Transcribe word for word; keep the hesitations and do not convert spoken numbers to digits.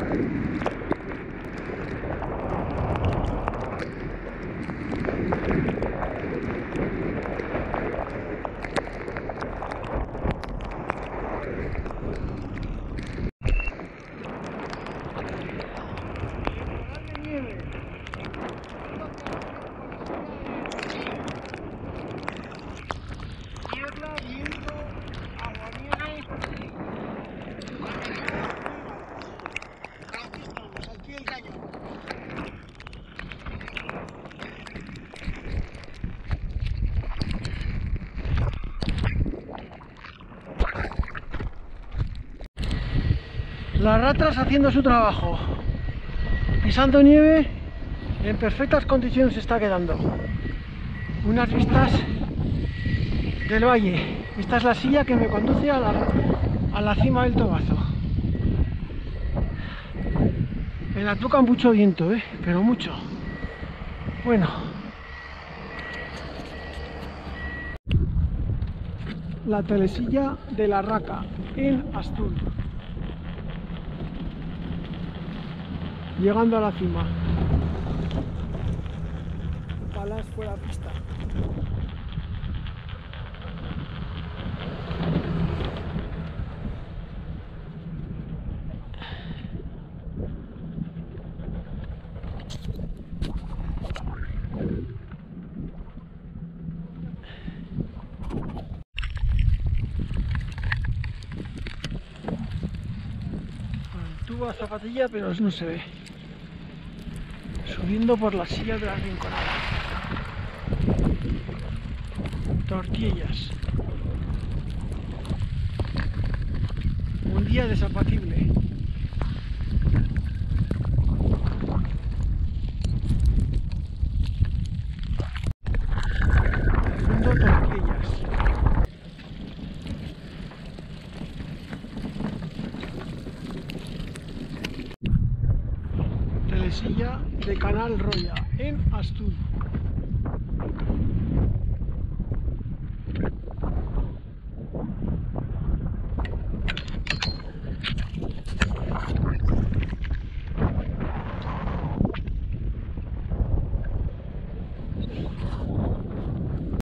Las ratas haciendo su trabajo, pisando nieve, en perfectas condiciones se está quedando. Unas vistas del valle. Esta es la silla que me conduce a la, a la cima del Tobazo. En la Tuca mucho viento, ¿eh? Pero mucho. Bueno. La telesilla de la Raca, en Astur. Llegando a la cima. Palas fue la pista. Tuvo zapatilla, pero no se ve. Subiendo por la silla de la Rinconada. Tortillas. Un día desapacible. Haciendo tortillas. Telesilla de Canal Roya, en Astur.